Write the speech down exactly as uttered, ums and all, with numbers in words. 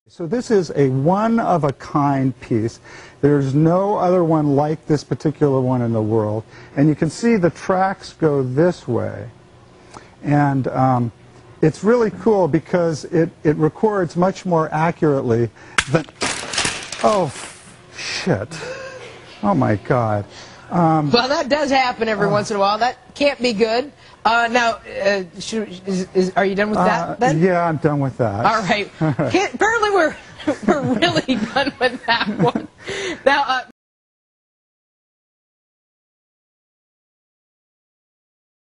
So this is a one-of-a-kind piece. There's no other one like this particular one in the world. And you can see the tracks go this way. And um, it's really cool because it, it records much more accurately than... Oh, shit. Oh, my God. Um, well, that does happen every uh, once in a while. That can't be good. Uh, now, uh, should, is, is, are you done with that, uh, then? Yeah, I'm done with that. All right. Apparently, we're, we're really done with that one. Now, uh,